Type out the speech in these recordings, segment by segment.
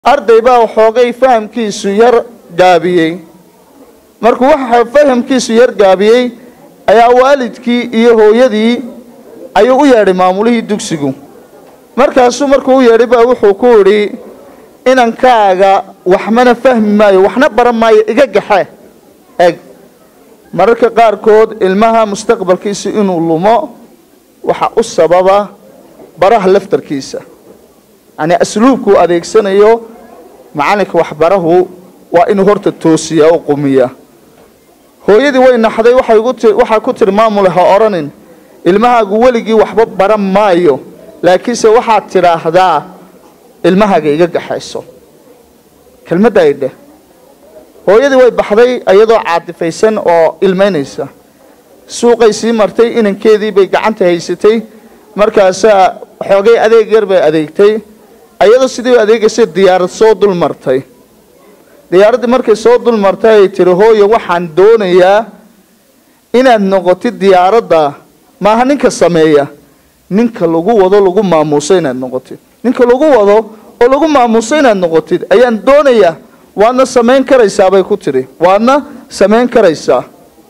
arday baa xoogay fahamkiisu yar gaabiyay markuu waxa fahamkiisu yar gaabiyay ayaa waalidkii iyo hooyadii ayuu u yeedhay maamulihii dugsigu markaasuu markuu u yeedhay baa wuxuu ku yiri inankaaga waxmana fahmi maayo waxna baran maayo iga gaxe eg mararka qaar kood ilmaha mustaqbalkiisa inuu lumo waxa u sababa baraha laftarkiisa يعني أسلوبكو أديكسانيو معانك وحبره وإنه هرت التوسية وقومية هو يدي وين حدا وحا كتر مامو لها أرانين المها قوليجي وحباب برام مايو لكن سوحا تراه دا المها جيجا حيسو كلمة دايدة هو يدي وين بحضي أيضا عاطفيسان أو المانيسا سوق يسي مرتي إنن كيدي بيقعنت هيستي مركاسا حوغي أديك يربي أديكتي ayada sidii adeegaysay diyaarad soo dul martay diyaaradii markay soo dul martay ay tiri hooyo waxaan doonayaa inaad noqotid diyaaradda maaha ninka sameeya ninka lagu wado lagu maamuusay inaad noqotid ninka lagu wado oo lagu maamuusay inaad noqotid ayaan doonayaa waana sameyn karaysaa bay ku tiri waana sameyn karaysaa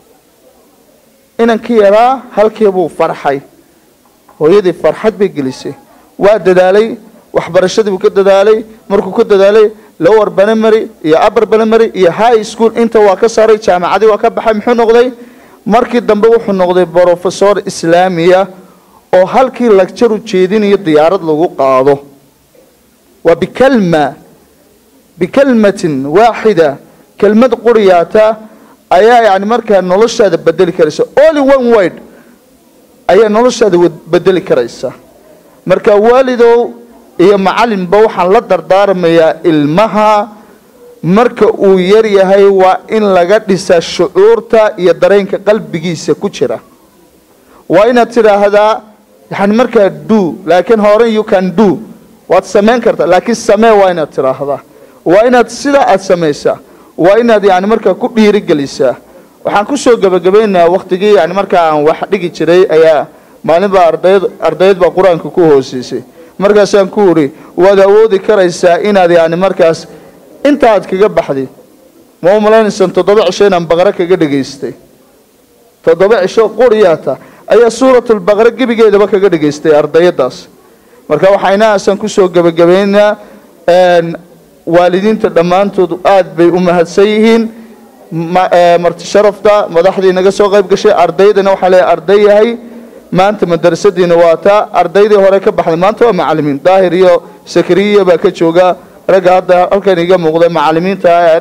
inankii yaraa halkii buu farxay hooyadii farxad bay gelisay waa dadaalay waxbarashadii uu ka dadaalay markuu ka dadaalay lower primary iyo upper primary iyo high school inta waa ka saaray jaamacadii waa ka baxay muxuu noqday markii dambe wuxuu noqday professor islaamiya oo halkii lecture u jeedinayo diyaarad lagu qaado wa bikalmatin waahida kelmad quriyata ayaa yani markaa noloshaada bedeli karaysa only one word ayaa noloshaada bedeli karaysa marka waalidow iyo macallin ba waxaan la dardaarmayaa ilmaha marka uu yar yahay waa in laga dhisa shucuurta iyo dareenka qalbigiisa ku jira waa inaad tiraahdaa yani markaa do laakiin hore you can do waad sameyn kartaa laakiin samee waa inaad tiraahdaa waa inaad sida aad samaysaa waa inaad yani markaa ku dhiirigelisaa waxaan ku soo gabagabaynaa waqtigii yani markaa aan wax dhigi jiray ayaa maalinba ardayd baa quraanka ku hoosisay markaasaan ku uri waad awoodi karaysaa inaad yani markaas intaad kaga baxday ma umalaynaysan 7 cisho inaan baqara kaga dhageystay 7 cisho quriyata ayaa suuratul baqara gibigeedaba kaga dhageystay ardaydaas marka waxaynaasan ku soo gabagabaynaa waalidiinta dhamaantood aad bay u mahadsan yihiin marti sharafta madaxdii naga soo qayb gashay ardaydana waxa leeyahay arday yahay maanta madrasadiina waa taa ardaydii hore ka baxday maanta waa macallimiin daahir iyo sakariya baa ka jooga raga hadda halkan iga muuqda macallimiinta